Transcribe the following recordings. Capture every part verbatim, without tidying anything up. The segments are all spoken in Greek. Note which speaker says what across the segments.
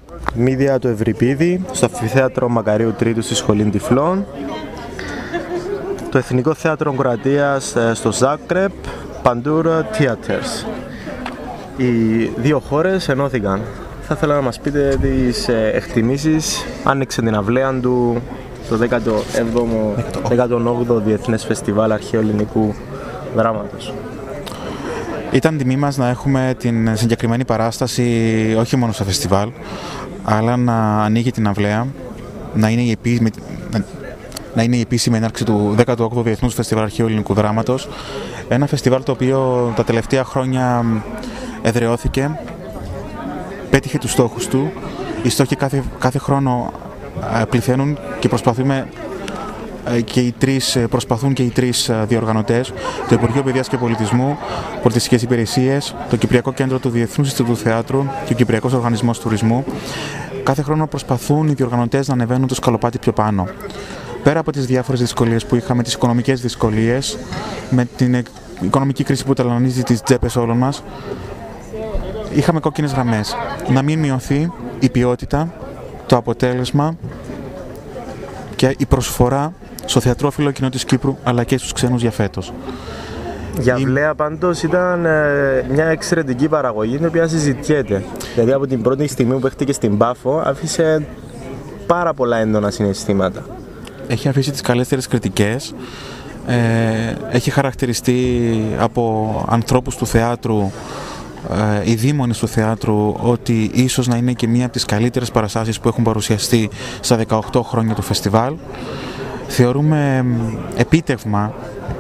Speaker 1: Μύδια του Ευρυπίδη, στο Αμφιθέατρο Μακαρίου Τρίτου στη Σχολή Τυφλών. Το Εθνικό Θέατρο Κροατίας στο Ζάγκρεπ, Pandura Theatres. Οι δύο χώρες ενώθηκαν. Θα ήθελα να μας πείτε τις εκτιμήσεις. Άνοιξε την αυλαία του το δέκατο έβδομο δέκατο όγδοο Διεθνές Φεστιβάλ Αρχαίου Ελληνικού Δράματος.
Speaker 2: Ήταν τιμή μας να έχουμε την συγκεκριμένη παράσταση όχι μόνο στο φεστιβάλ, αλλά να ανοίγει την αυλαία, να είναι η επίσημη, να είναι η επίσημη έναρξη του δέκατου όγδοου Διεθνούς Φεστιβάλ Αρχαίου Ελληνικού Δράματος. Ένα φεστιβάλ το οποίο τα τελευταία χρόνια εδραιώθηκε, πέτυχε τους στόχους του. Οι στόχοι κάθε, κάθε χρόνο πληθαίνουν και προσπαθούμε και οι τρεις, προσπαθούν και οι τρεις διοργανωτές, το Υπουργείο Παιδείας και Πολιτισμού, Πολιτιστικές Υπηρεσίες, το Κυπριακό Κέντρο του Διεθνούς Ινστιτούτου Θεάτρου και ο Κυπριακός Οργανισμός Τουρισμού. Κάθε χρόνο προσπαθούν οι διοργανωτές να ανεβαίνουν το σκαλοπάτι πιο πάνω. Πέρα από τις διάφορες δυσκολίες που είχαμε, τις οικονομικές δυσκολίες, με την οικονομική κρίση που ταλανίζει τις τσέπες όλων μας, είχαμε κόκκινες γραμμές. Να μην μειωθεί η ποιότητα, το αποτέλεσμα και η προσφορά στο θεατρόφιλο κοινό της Κύπρου, αλλά και στους ξένους για φέτος.
Speaker 1: Για αυλαία πάντως ήταν ε, μια εξαιρετική παραγωγή, την οποία συζητιέται. Δηλαδή από την πρώτη στιγμή που παίχτηκε στην Πάφο άφησε πάρα πολλά έντονα συναισθήματα.
Speaker 2: Έχει αφήσει τις καλύτερες κριτικές, ε, έχει χαρακτηριστεί από ανθρώπους του θεάτρου, ε, οι δήμονες του θεάτρου, ότι ίσως να είναι και μία από τις καλύτερες παραστάσεις που έχουν παρουσιαστεί στα δεκαοκτώ χρόνια του φεστιβάλ. Θεωρούμε επίτευγμα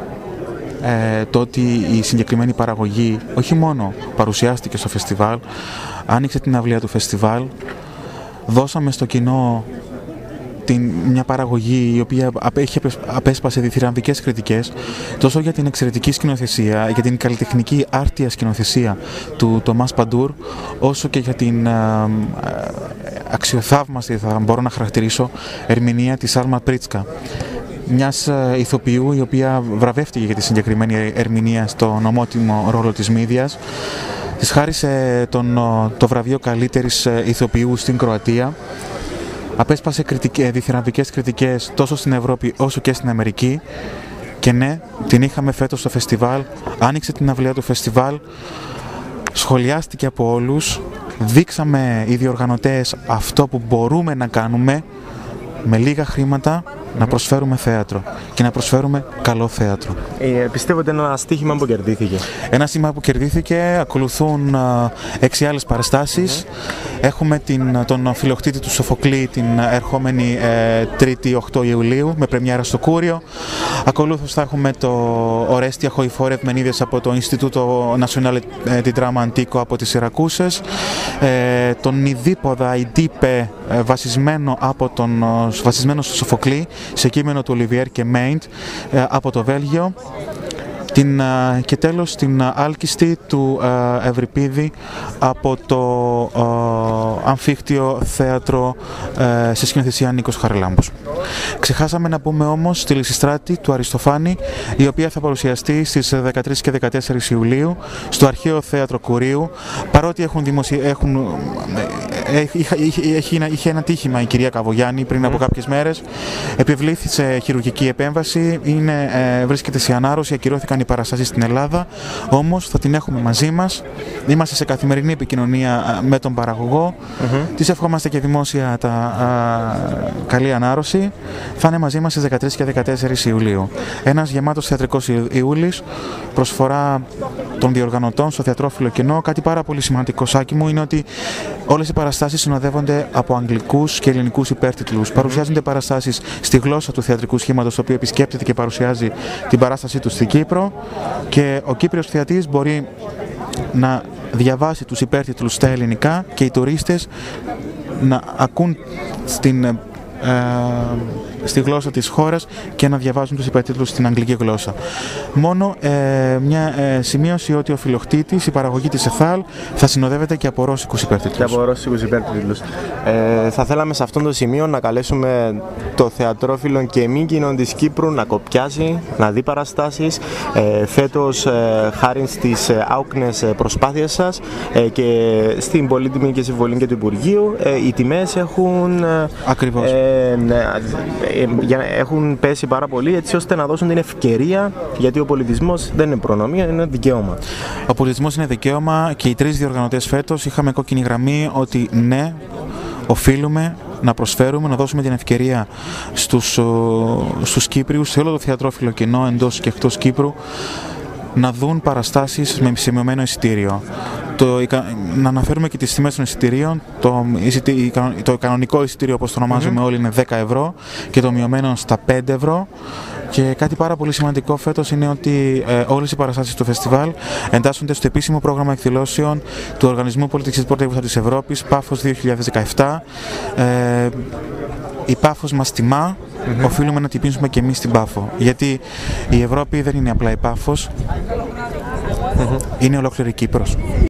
Speaker 2: ε, το ότι η συγκεκριμένη παραγωγή όχι μόνο παρουσιάστηκε στο φεστιβάλ, άνοιξε την αυλαία του φεστιβάλ, δώσαμε στο κοινό την, μια παραγωγή η οποία έχει απέσπασε διθυραμβικές κριτικές τόσο για την εξαιρετική σκηνοθεσία, για την καλλιτεχνική άρτια σκηνοθεσία του Τομάς Παντούρ, όσο και για την α, αξιοθαύμαστη, θα μπορώ να χαρακτηρίσω, ερμηνεία της Άλμα Πρίτσκα, μιας ηθοποιού η οποία βραβεύτηκε για τη συγκεκριμένη ερμηνεία στον ομότιμο ρόλο της Μύδιας. Της χάρισε τον, το βραβείο καλύτερης ηθοποιού στην Κροατία. Απέσπασε κριτικές, διθυραμβικές κριτικές τόσο στην Ευρώπη όσο και στην Αμερική. Και ναι, την είχαμε φέτος στο φεστιβάλ, άνοιξε την αυλαία του φεστιβάλ, σχολιάστηκε από όλους, δείξαμε οι διοργανωτές αυτό που μπορούμε να κάνουμε με λίγα χρήματα, να προσφέρουμε θέατρο και να προσφέρουμε καλό θέατρο.
Speaker 1: Ε, πιστεύω ότι είναι ένα στοίχημα που κερδίθηκε.
Speaker 2: Ένα στοίχημα που κερδίθηκε, ακολουθούν α, έξι άλλες παραστάσεις. Mm-hmm. Έχουμε την, τον Φιλοκτήτη του Σοφοκλή την ερχόμενη ε, τρίτη οκτώ Ιουλίου με πρεμιέρα στο Κούριο. Ακολούθως θα έχουμε το Ορέστια Χοϊφόρε Ευμενίδες από το Ινστιτούτο Nacional di Drama Antico από τις Σιρακούσες. Ε, τον Ιδίποδα Ιντίπε ε, βασισμένο, από τον, βασισμένο στο Σοφοκλή, σε κείμενο του Ολιβιέρ και Μέιντ από το Βέλγιο. Την, και τέλος την Άλκιστη του Ευρυπίδη από το Αμφίχτιο Θέατρο σε σκηνοθεσία Νίκος Χαραλάμπους. Ξεχάσαμε να πούμε όμως τη Λυσιστράτη του Αριστοφάνη, η οποία θα παρουσιαστεί στις δεκατρείς και δεκατέσσερις Ιουλίου στο Αρχαίο Θέατρο Κουρίου. Παρότι έχουν δημοσι... έχουν... είχε ένα τύχημα η κυρία Καβογιάννη πριν από κάποιες μέρες, επιβλήθησε χειρουργική επέμβαση, είναι, βρίσκεται σε ανάρρωση, ακυρώθηκαν οι παραστάσεις στην Ελλάδα, όμως θα την έχουμε μαζί μας. Είμαστε σε καθημερινή επικοινωνία με τον παραγωγό. Mm-hmm. Της ευχόμαστε και δημόσια τα α, καλή ανάρρωση. Θα είναι μαζί μας στις δεκατρείς και δεκατέσσερις Ιουλίου. Ένας γεμάτος θεατρικός Ιούλης, προσφορά των διοργανωτών στο θεατρόφιλο κοινό. Κάτι πάρα πολύ σημαντικό, Σάκη μου, είναι ότι όλες οι παραστάσεις συνοδεύονται από αγγλικούς και ελληνικούς υπέρτιτλους. Mm-hmm. Παρουσιάζονται παραστάσεις στη γλώσσα του θεατρικού σχήματος, το οποίο επισκέπτεται και παρουσιάζει την παράστασή του στην Κύπρο, και ο Κύπριος θεατής μπορεί να διαβάσει τους υπέρτιτλους στα ελληνικά και οι τουρίστες να ακούν στην ε, στη γλώσσα της χώρας και να διαβάζουν τους υπερτίτλους στην αγγλική γλώσσα. Μόνο ε, μια ε, σημείωση ότι ο φιλοκτήτης, η παραγωγή της ΕΘΑΛ θα συνοδεύεται και από ρώσικους υπερτίτλους.
Speaker 1: Και από ρώσικους υπερτίτλους. Ε, θα θέλαμε σε αυτό το σημείο να καλέσουμε το θεατρόφιλο και μη κοινό της Κύπρου να κοπιάσει, να δει παραστάσεις. Ε, φέτος, ε, χάρη στις ε, άοκνες προσπάθειες σας ε, και στην πολύτιμη και συμβολή και του Υπουργείου, ε, οι τιμές έχουν,
Speaker 2: Ακριβώς.
Speaker 1: Ε, ε, έχουν πέσει πάρα πολύ, έτσι ώστε να δώσουν την ευκαιρία, γιατί ο πολιτισμός δεν είναι προνομία, είναι δικαίωμα.
Speaker 2: Ο πολιτισμός είναι δικαίωμα και οι τρεις διοργανωτές φέτος είχαμε κόκκινη γραμμή ότι ναι, οφείλουμε να προσφέρουμε, να δώσουμε την ευκαιρία στους, στους Κύπριους, σε όλο το θεατρόφιλο κοινό εντός και εκτός Κύπρου, να δουν παραστάσεις με σημειωμένο εισιτήριο. Το, να αναφέρουμε και τις τιμές των εισιτηρίων. Το, το κανονικό εισιτήριο, όπως το ονομάζουμε mm-hmm. όλοι, είναι δέκα ευρώ και το μειωμένο στα πέντε ευρώ. Και κάτι πάρα πολύ σημαντικό φέτος είναι ότι ε, όλες οι παραστάσεις του φεστιβάλ εντάσσονται στο επίσημο πρόγραμμα εκδηλώσεων του Οργανισμού Πολιτικής Πρωτεύουσα της Ευρώπης, Πάφος δύο χιλιάδες δεκαεπτά. Ε, η Πάφος μας τιμά, mm-hmm. οφείλουμε να τυπήσουμε και εμείς την Πάφο. Γιατί η Ευρώπη δεν είναι απλά η Πάφος, mm-hmm. είναι ολόκληρη Κύπρος.